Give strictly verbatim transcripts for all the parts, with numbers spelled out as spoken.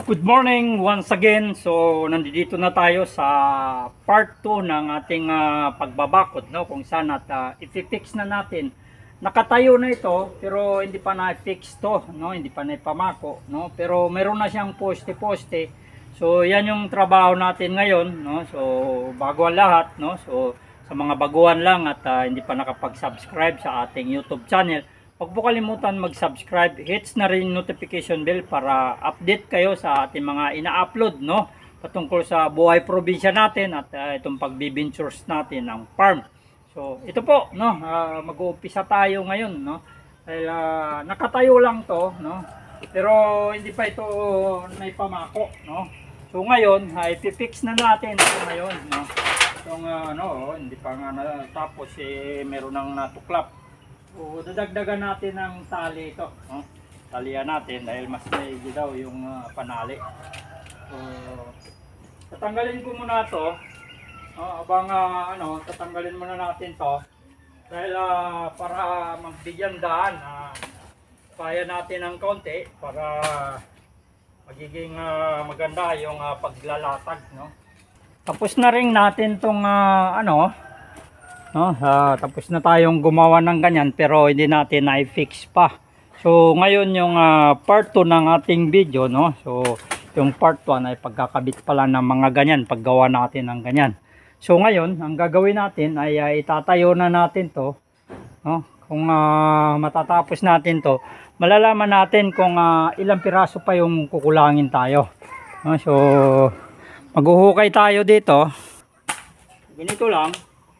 Good morning once again. So nandito na tayo sa part two ng ating uh, pagbabakod, no, kung saan at uh, i-fix na natin. Nakatayo na ito pero hindi pa na-fix to, no, hindi pa na-ipamako, no, pero meron na siyang poste-poste. So yan yung trabaho natin ngayon, no. So bago ang lahat, no, so sa mga baguhan lang at uh, hindi pa nakapag-subscribe sa ating YouTube channel, huwag po kalimutan mag-subscribe, hits na rin notification bell para update kayo sa ating mga ina-upload, no, patungkol sa buhay probinsya natin at uh, itong pagbibintures natin ng farm. So ito po, no, uh, mag-uumpisa tayo ngayon, no, dahil uh, nakatayo lang to, no, pero hindi pa ito naipamako, no. So ngayon ay i-fix na natin ito ngayon, no. Itong uh, ano, hindi pa nga natapos, eh, meron nang natuklap. So, dadagdagan natin ng tali ito, no? Talian natin dahil mas maigi daw yung uh, panali. So, tatanggalin ko muna ito, no? Abang uh, ano, tatanggalin muna natin to dahil uh, para magbigyan daan, uh, kaya natin ng konti para magiging uh, maganda yung uh, paglalatag, no? Tapos na rin natin tong uh, ano, no, uh, tapos na tayong gumawa ng ganyan pero hindi natin na-fix pa. So ngayon yung uh, part two ng ating video, no. So yung part one ay pagkakabit pala ng mga ganyan, paggawa natin ng ganyan. So ngayon ang gagawin natin ay uh, itatayo na natin to, no. Kung uh, matatapos natin to, malalaman natin kung uh, ilang piraso pa yung kukulangin tayo, no? So maghuhukay tayo dito, ganito lang.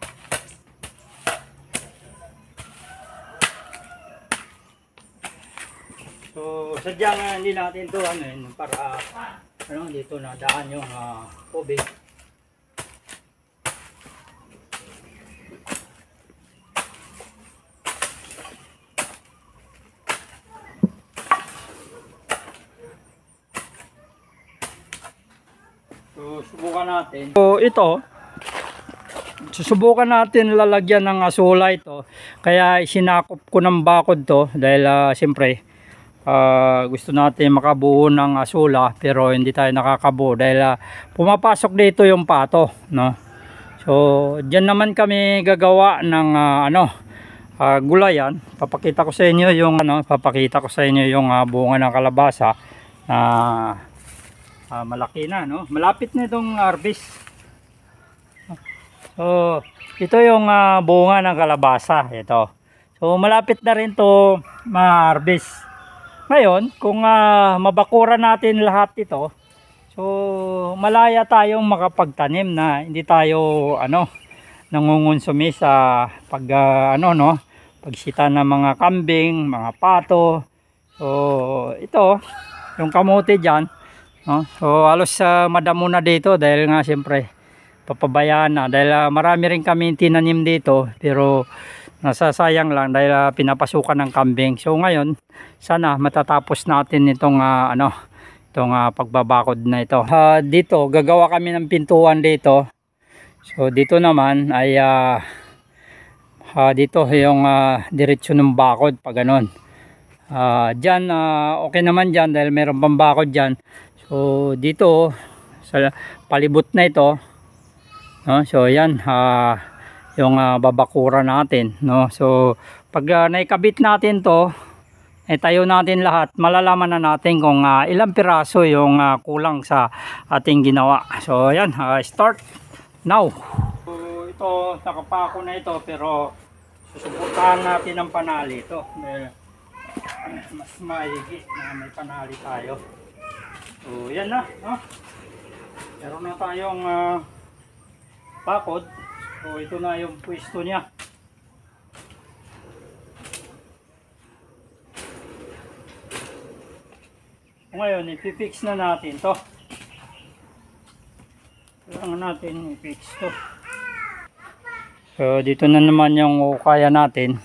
So sadyang uh, hindi natin to ano yun, para ano, dito na daan yung uh, tubig. So subukan natin. So ito, susubukan natin lalagyan ng asula ito. Kaya sinakop ko ng bakod to dahil uh, siyempre Uh, gusto natin makabuo ng asula pero hindi tayo nakakabuo dahil uh, pumapasok dito yung pato, no. So diyan naman kami gagawa ng uh, ano uh, gulayan. Papakita ko sa inyo yung ano, papakita ko sa inyo yung uh, bunga ng kalabasa na uh, uh, malaki na, no. Malapit na itong harvest. So ito yung uh, bunga ng kalabasa, ito. So malapit na rin to ma-harvest. Ngayon, kung uh, mabakura natin lahat ito, so malaya tayong makapagtanim na hindi tayo ano nangungonsumi sa pag uh, ano no, pagsita ng mga kambing, mga pato. So ito, yung kamote diyan, no? So halos uh, madamo na dito dahil nga siyempre papabayaan na dahil uh, marami rin kami tinanim dito pero nasasayang lang dahil uh, pinapasukan ng kambing. So ngayon sana matatapos natin itong uh, ano itong uh, pagbabakod na ito. Uh, dito gagawa kami ng pintuan dito. So dito naman ay uh, uh, dito yung uh, diretsyo ng bakod pag ganun. Uh, diyan uh, okay naman diyan dahil mayroon pang bakod diyan. So dito sa palibot na ito, no? So yan uh, yung uh, babakura natin, no. So pag uh, naikabit natin to, eh, tayo natin lahat, malalaman na natin kung uh, ilang piraso yung uh, kulang sa ating ginawa. So ayan, uh, start now. So ito, nakapako na ito pero susubukan natin ang panali ito. Eh, mas maigi na may panali tayo. So yan na, no? Meron na tayong uh, pakod. So ito na yung pwesto niya. Ngayon i-fix na natin to. Kailangan natin i-fix to. So dito na naman yung kaya natin.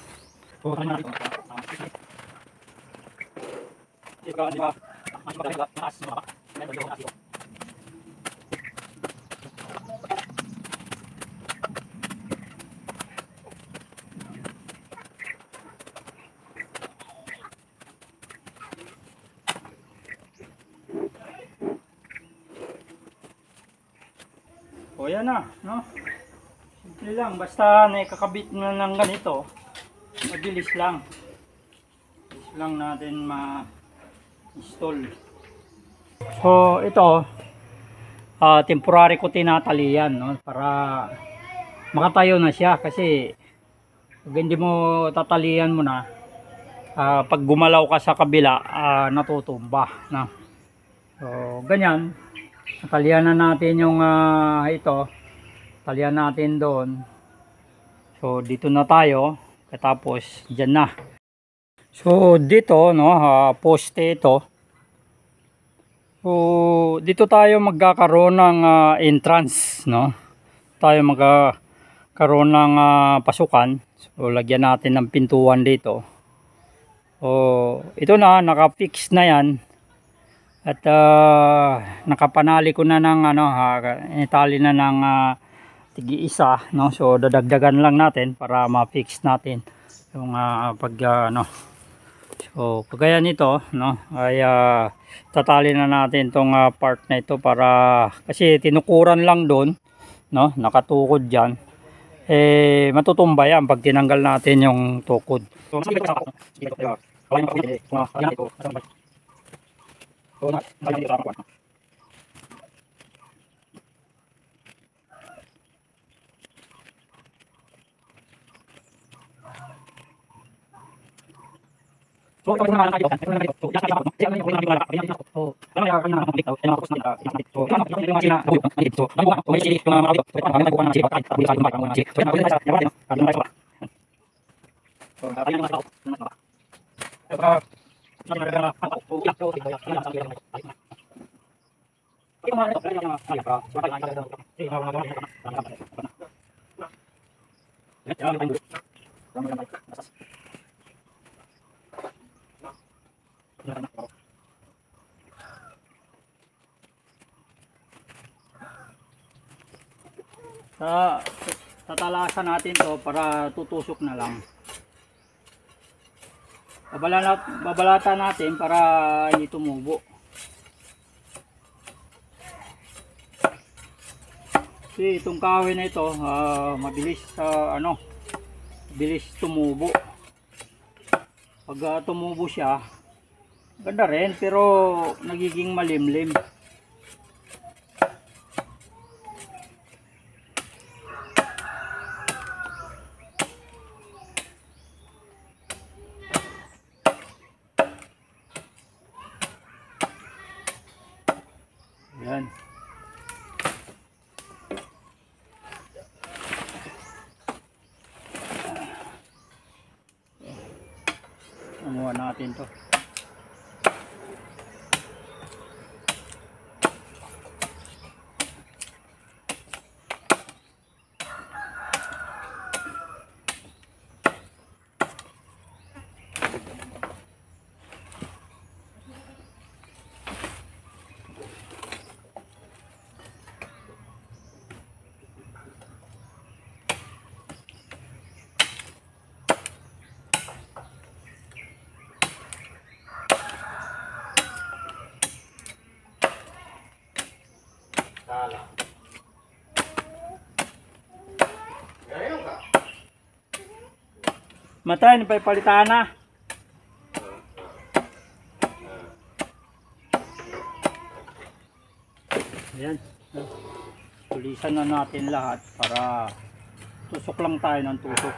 O yan na, no? Simple lang, basta nakakabit na ng ganito, mabilis lang. Mabilis lang natin ma-install. So ito, uh, temporary ko tinatalian, no? Para makatayo na siya kasi pag hindi mo tatalian mo na, uh, pag gumalaw ka sa kabila, uh, natutumba, no? So ganyan, natalian na natin yung uh, ito, talian natin doon. So dito na tayo, katapos dyan na. So dito, no, uh, poste ito. So dito tayo magkakaroon ng uh, entrance, no? Tayo magkakaroon ng uh, pasukan. So lagyan natin ng pintuan dito. So ito na, naka-fix na yan. At uh, nakapanali ko na ng ano, uh, itali na ng uh, tigi-isa, no? So dadagdagan lang natin para ma-fix natin yung uh, pag uh, ano. So kagaya nito, no, ay uh, tatali na natin tong uh, part na ito para kasi tinukuran lang doon, no, nakatukod diyan. Eh matutumba yan pag tinanggal natin yung tukod. So So, ito na kayo. Ito na kayo. So, yakap yakap. Siya na yung mga mga mga. So, ano yung mga mga konflikto? Ano ako sa So, ano yung mga sila na dito. So, ano yung mga sila yung mga dito. So, ano yung mga sila kahit tabi sa mga mga sila. So, ano yung mga sila yung ano yung mga. So, ano yung mga tao? Ito ka. Ano yung mga tao? So, yak so, yak yan sa mga. Ito mga ito, ano yung mga ay ka. So, ano yung mga ito. Ito mga mga ito. Ito yung mga ito. Ano yung mga Sa tatalasan natin to para tutusok na lang. Babalata, babalata natin para hindi tumubo. Kasi itong kahoy na ito, uh, mabilis uh, ano, mabilis tumubo. Pag uh, tumubo siya, ganda rin pero nagiging malimlim. Yan. Amuha natin to. Matay, napapalitan na. Ayan. Tulisan na natin lahat para tusok lang tayo ng tusok.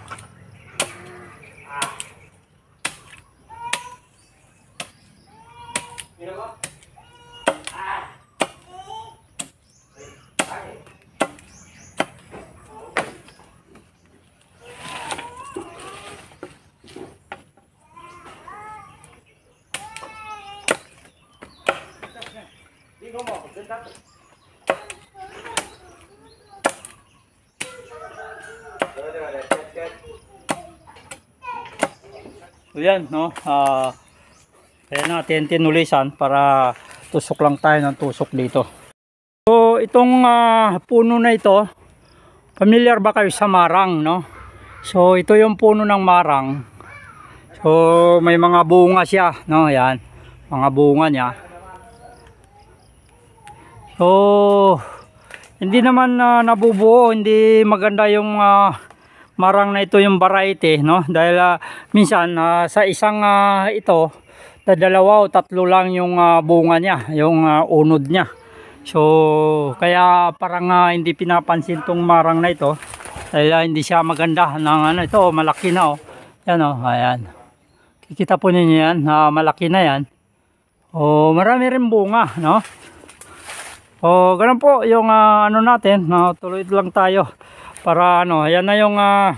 So yan, no, uh, kaya natin tinulisan para tusok lang tayo ng tusok dito. So itong uh, puno na ito, familiar ba kayo sa marang, no? So ito yung puno ng marang. So may mga bunga siya, no, yan, mga bunga niya. So hindi naman uh, nabubuo, hindi maganda yung uh, marang na ito yung variety, no? Dahil uh, minsan uh, sa isang uh, ito, dalawa o tatlo lang yung uh, bunga niya, yung uh, unod niya. So kaya parang uh, hindi pinapansin tong marang na ito dahil uh, hindi siya maganda ng ano ito, malaki na oh. Yan oh, ayan. Kikita po ninyo yan, uh, malaki na yan. Oh, marami rin bunga, no? Oh, ganun po yung uh, ano natin, no? Tuloy lang tayo para ano, ayan na yung uh,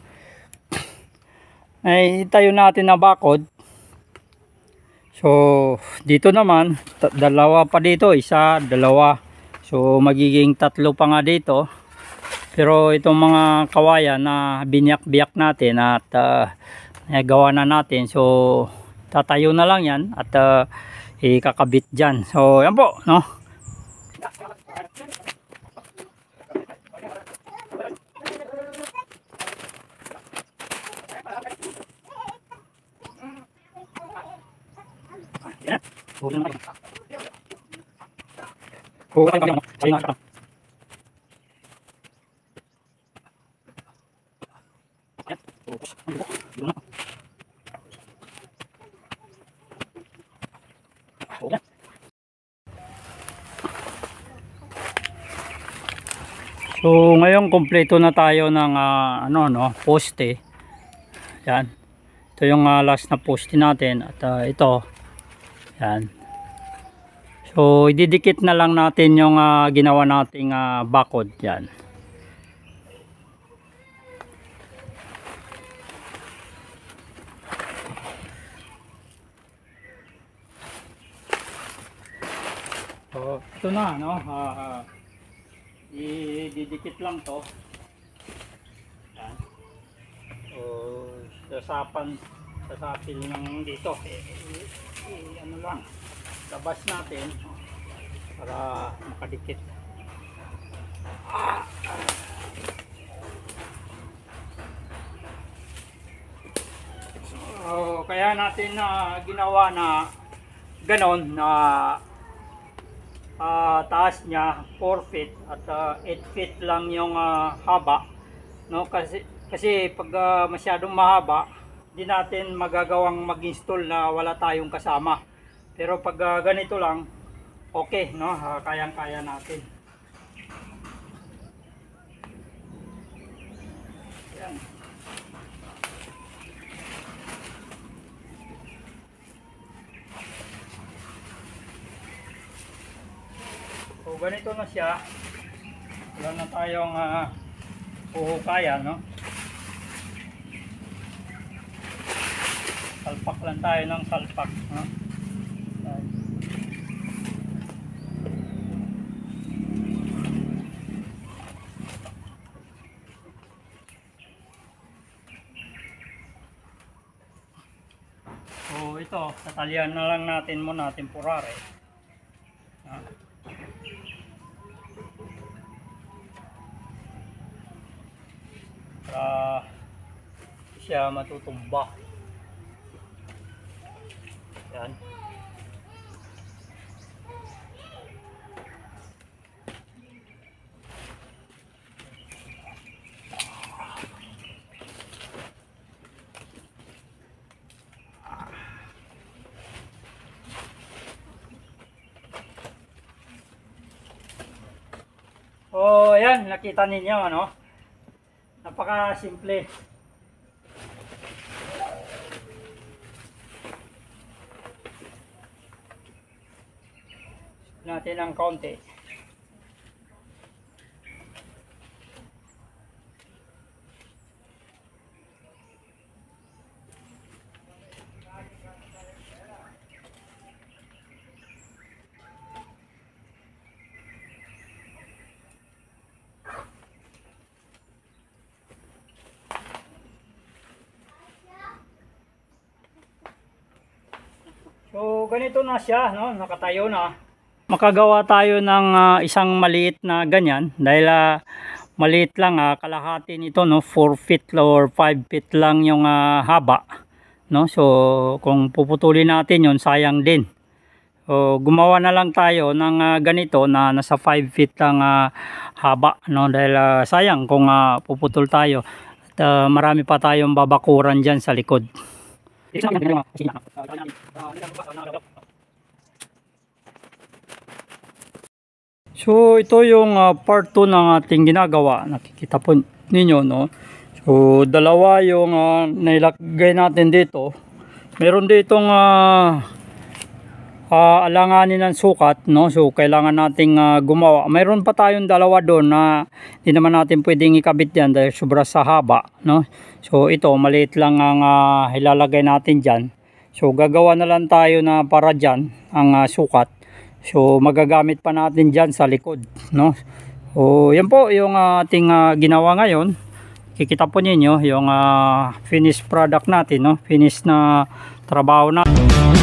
ay tayo natin na bakod. So dito naman dalawa pa dito, isa, dalawa, so magiging tatlo pa nga dito. Pero itong mga kawayan na binyak-biyak natin at uh, gawa na natin, so tatayo na lang yan at uh, ikakabit dyan. So yan po, no? Yeah. Oh, ay, ay, ay, ay, so ngayon kompleto na tayo ng uh, ano no, poste. Yan. Ito yung uh, last na poste natin at uh, ito. Yan. So ididikit na lang natin yung uh, ginawa nating uh, bakod. Yan. So ito na, no? Uh, uh, ididikit lang to. Yan. So sasapan, sasapil ng dito. Eh, eh, eh, ano lang, labas natin para makadikit. Ah. So kaya natin na uh, ginawa na ganon na uh, taas niya four feet at uh, eight feet lang yung uh, haba, no? Kasi kasi pag uh, masyadong mahaba, di natin magagawang mag-install na wala tayong kasama. Pero pag uh, ganito lang, okay, no? Uh, kayang-kaya natin. Yan. So ganito na siya. Wala na tayong uh, puhukayan, no? Salpak lang tayo ng salpak, no? So ito, tatalian na lang natin muna temporary. Ah. Para siya matutumba. Yan. Oh, yan, nakita ninyo, ano? Napaka-simple. Natin ang konti. So ganito na siya, no? Nakatayo na. Makagawa tayo ng uh, isang maliit na ganyan dahil uh, maliit lang, uh, kalahati nito, no? four feet or five feet lang yung uh, haba, no? So kung puputulin natin yon, sayang din. So, gumawa na lang tayo ng uh, ganito na nasa five feet lang uh, haba, no? Dahil uh, sayang kung uh, puputol tayo. At uh, marami pa tayong babakuran dyan sa likod. So ito yung uh, part two ng ating ginagawa. Nakikita po ninyo, no? So dalawa yung uh, nailagay natin dito. Meron ditong uh, uh, alanganin ng sukat, no? So kailangan nating uh, gumawa. Mayroon pa tayong dalawa doon na hindi naman natin pwedeng ikabit yan dahil sobra sa haba, no? So ito maliit lang ang uh, ilalagay natin dyan. So gagawa na lang tayo na para dyan ang uh, sukat. So magagamit pa natin dyan sa likod, no? So yan po yung uh, ating uh, ginawa ngayon. Kikita po ninyo yung uh, finished product natin, no? Finished na trabaho na.